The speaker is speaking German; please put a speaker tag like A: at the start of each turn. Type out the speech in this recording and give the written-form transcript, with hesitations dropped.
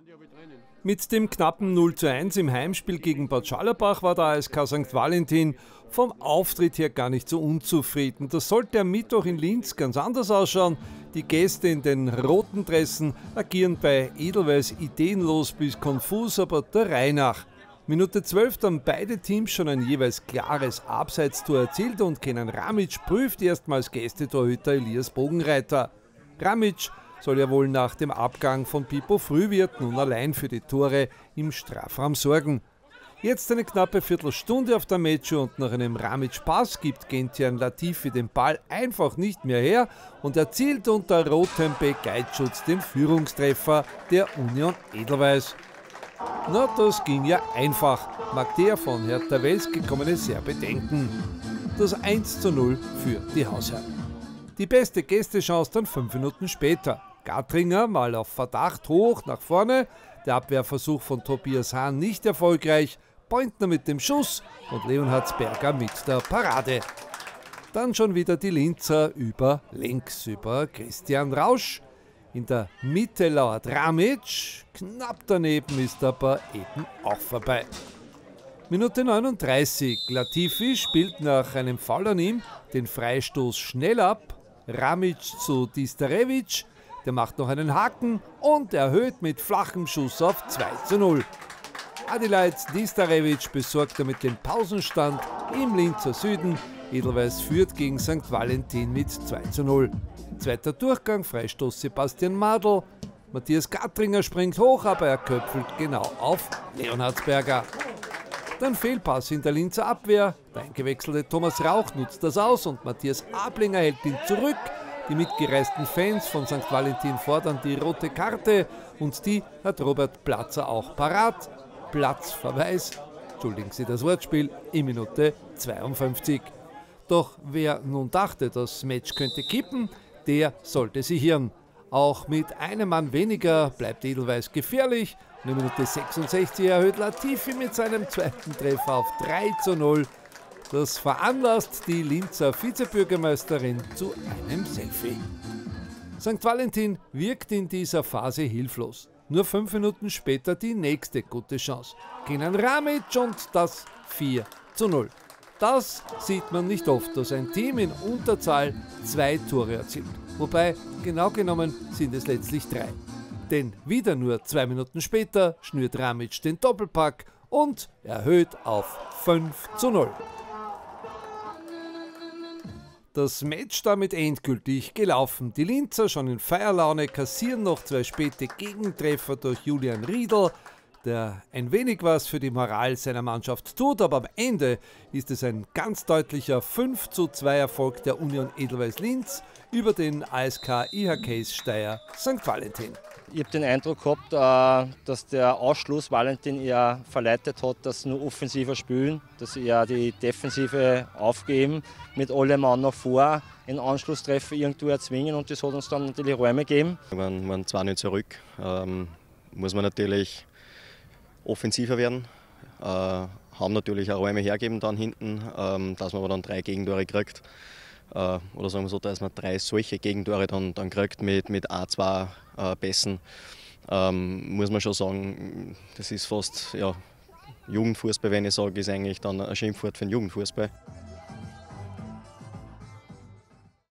A: Mit dem knappen 0:1 im Heimspiel gegen Bad Schallerbach war der ASK St. Valentin vom Auftritt her gar nicht so unzufrieden. Das sollte am Mittwoch in Linz ganz anders ausschauen. Die Gäste in den roten Dressen agieren bei Edelweiss ideenlos bis konfus, aber der Reihe nach. Minute 12 haben beide Teams schon ein jeweils klares Abseitstor erzielt und Kenan Ramic prüft erstmals Gästetorhüter Elias Bogenreiter. Ramic soll ja wohl nach dem Abgang von Pipo Frühwirt nun allein für die Tore im Strafraum sorgen. Jetzt eine knappe Viertelstunde auf der Match und nach einem Ramic-Pass gibt Gentian Latifi den Ball einfach nicht mehr her und erzielt unter rotem Begleitschutz den Führungstreffer der Union Edelweiss. Na, das ging ja einfach, mag der von Hertha Wels gekommene Serbe denken. Das 1:0 für die Hausherren. Die beste Gästechance dann 5 Minuten später. Gatringer mal auf Verdacht hoch nach vorne, der Abwehrversuch von Tobias Hahn nicht erfolgreich, Pointner mit dem Schuss und Leonhardsberger mit der Parade. Dann schon wieder die Linzer über links, über Christian Rausch. In der Mitte lauert Ramic, knapp daneben ist aber eben auch vorbei. Minute 39, Latifi spielt nach einem Foul an ihm den Freistoß schnell ab. Ramic zu Distarevic, der macht noch einen Haken und erhöht mit flachem Schuss auf 2:0. Adelaide Distarevic besorgt damit den Pausenstand im Linzer Süden. Edelweiss führt gegen St. Valentin mit 2:0. Zweiter Durchgang, Freistoß Sebastian Madl. Matthias Gatringer springt hoch, aber er köpfelt genau auf Leonhardsberger. Dann Fehlpass in der Linzer Abwehr. Der eingewechselte Thomas Rauch nutzt das aus und Matthias Ablinger hält ihn zurück. Die mitgereisten Fans von St. Valentin fordern die rote Karte und die hat Robert Platzer auch parat. Platzverweis, entschuldigen Sie das Wortspiel, in Minute 52. Doch wer nun dachte, das Match könnte kippen, der sollte sich irren. Auch mit einem Mann weniger bleibt Edelweiss gefährlich. In Minute 66 erhöht Latifi mit seinem zweiten Treffer auf 3:0. Das veranlasst die Linzer Vizebürgermeisterin zu einem Selfie. St. Valentin wirkt in dieser Phase hilflos. Nur 5 Minuten später die nächste gute Chance. Kenan Ramic und das 4:0. Das sieht man nicht oft, dass ein Team in Unterzahl 2 Tore erzielt. Wobei, genau genommen, sind es letztlich 3. Denn wieder nur 2 Minuten später schnürt Ramic den Doppelpack und erhöht auf 5:0. Das Match damit endgültig gelaufen. Die Linzer schon in Feierlaune kassieren noch 2 späte Gegentreffer durch Julian Riedl, der ein wenig was für die Moral seiner Mannschaft tut, aber am Ende ist es ein ganz deutlicher 5:2 Erfolg der Union Edelweiss Linz über den ASK IHKs Steyr St. Valentin.
B: Ich habe den Eindruck gehabt, dass der Ausschluss Valentin eher verleitet hat, dass sie nur offensiver spielen, dass sie eher die Defensive aufgeben, mit allem Mann nach vor, einen Anschlusstreffer irgendwo erzwingen und das hat uns dann natürlich Räume gegeben.
C: Wir waren 2-0 zurück, muss man natürlich offensiver werden, haben natürlich auch Räume hergeben dann hinten, dass man aber dann 3 Gegentore kriegt. Oder sagen wir so, dass man 3 solche Gegentore dann kriegt mit A2 Pässen, muss man schon sagen, das ist fast ja, Jugendfußball, wenn ich sage, ist eigentlich dann ein Schimpfwort für den Jugendfußball.